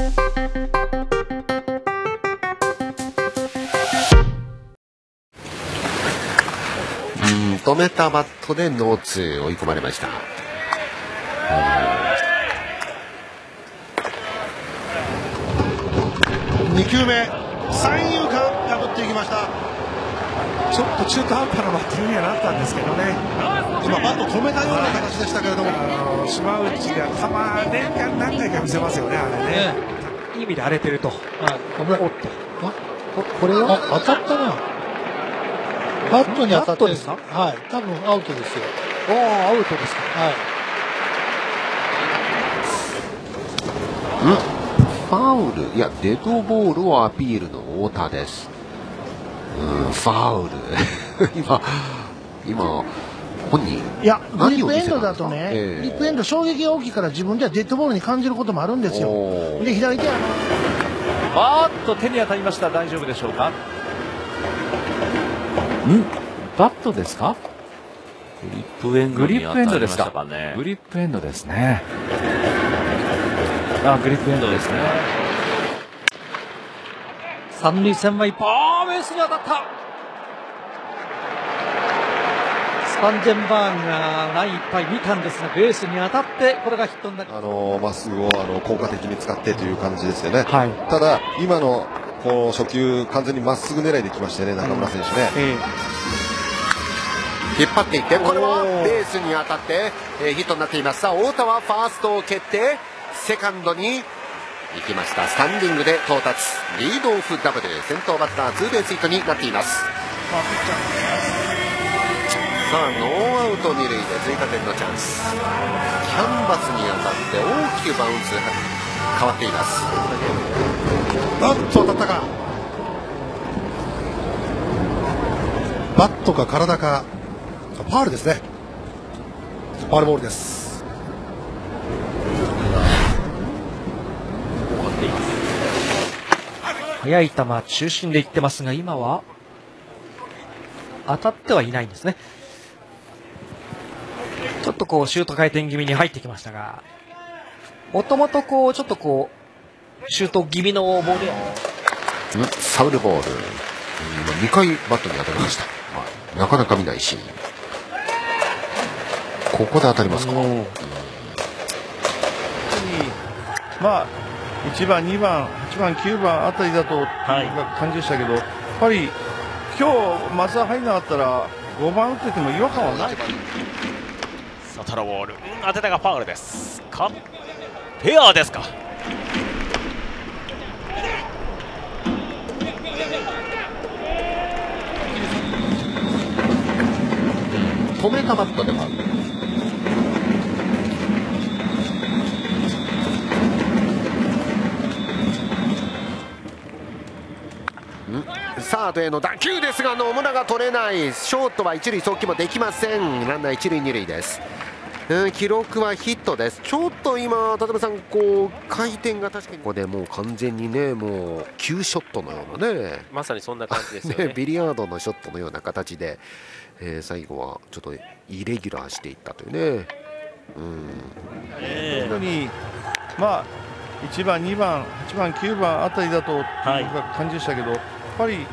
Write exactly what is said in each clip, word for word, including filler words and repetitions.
止めたバットでノーツー追い込まれました。 にきゅうめ三遊間破っていきました。 ちょっと中途半端なバッティングにはなったんですけどね。 今バット止めたような形でしたけれども、 あの島内がたま年間何回か見せますよね、あれね。いい意味で荒れてると。 これ、おっと。これは当たったな。バットに当たってるんですか？はい。多分アウトですよ。 おー、アウトですか。 はい。 うんファウル、いやデッドボールをアピールの太田です。うんファウル今今本人いやグリップエンドだとね、 えー、 グリップエンド衝撃が大きいから自分ではデッドボールに感じることもあるんですよ。で左手はあーっと手に当たりました。大丈夫でしょうか。んバットですか。 グリップエンドグリップエンドですか。 ね、 グリップエンドですね。あグリップエンドですね。三塁線は一歩ベースに当たった。スパンジェンバーグがラインいっぱい見たんですがベースに当たってこれがヒットになる。 あのまっすぐをあの効果的に使ってという感じですよね。 はい、 ただ今のこの初球完全にまっすぐ狙いできましたね、中村選手ね。 え引っ張っていってこれはベースに当たって、えー、ヒットになっています。さあ太田はファーストを蹴ってセカンドに行きました。スタンディングで到達、リードオフダブル、先頭バッターツーベースヒットになっています。さあノーアウト二塁で追加点のチャンス。キャンバスに当たって大きくバウンス変わっています。 バット当たったか、バットか体か、ファウルですね。ファウルボールです。 速い球中心でいってますが今は当たってはいないんですね。ちょっとこうシュート回転気味に入ってきましたが、もともとこうちょっとこうシュート気味のボールやファウルボール、今にかいバットに当たりました。なかなか見ないシーン、ここで当たりますか。 まあいちばんにばんはちばんきゅうばんあたりだという感じでしたけど、やっぱり今日松田入んなかったらごばん打ってても違和感はない。 外のボール、うん、当てたがファウルですか。フェアですか。 止めたバットではサードへの打球ですが野村が取れない。ショートは一塁送球もできません。ランナー一塁二塁です。うん、記録はヒットです。ちょっと今立花さんこう回転が確かにここでもう完全にねもう急ショットのようなね、 まさにそんな感じですよねねビリヤードのショットのような形で、えー、最後はちょっとイレギュラーしていったというね。うん、 本当にまあいちばんにばんはちばんきゅうばんあたりだという感じでしたけど、やっぱり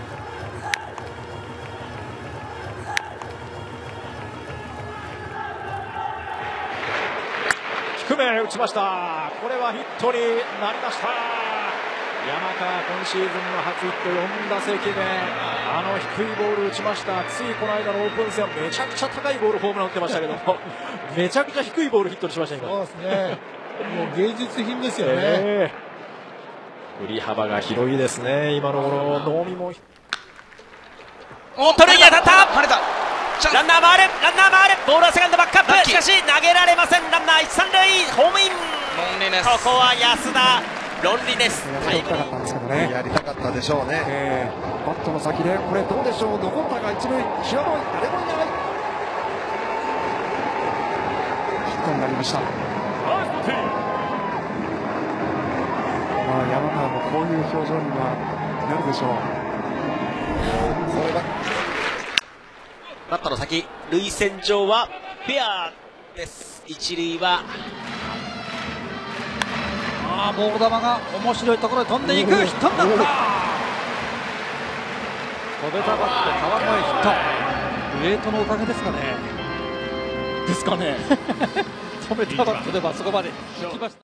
低め打ちました。これはヒットになりました。山川今シーズンの初ヒットよんだせきめ、あの低いボール打ちました。ついこの間のオープン戦はめちゃくちゃ高いボールホームラン打ってましたけどもめちゃくちゃ低いボールヒットにしました今。 そうですね、もう芸術品ですよね、 えー、振り幅が広いですね。今のこの能見もおっと塁に当たった。跳ねた。ランナー回る、ランナー回る、ボールはセカンドバックアップ、しかし投げられません。ランナー一三塁、ホームイン。ここは安田ロンリネス。 やりたかったんですけどね。 やりたかったでしょうね。 えー、バットの先でこれどうでしょう。残ったが一塁、際どい、誰もいない。ヒットになりました。まあ山川もこういう表情にはなるでしょう。 これはバットの先、塁線上はフェアです。一塁はあボール球が面白いところに飛んでいく、ヒットになった。飛べたバット川越ヒット。ウエイトのおかげですかね。ですかね。止めたバットではそこまで行きました。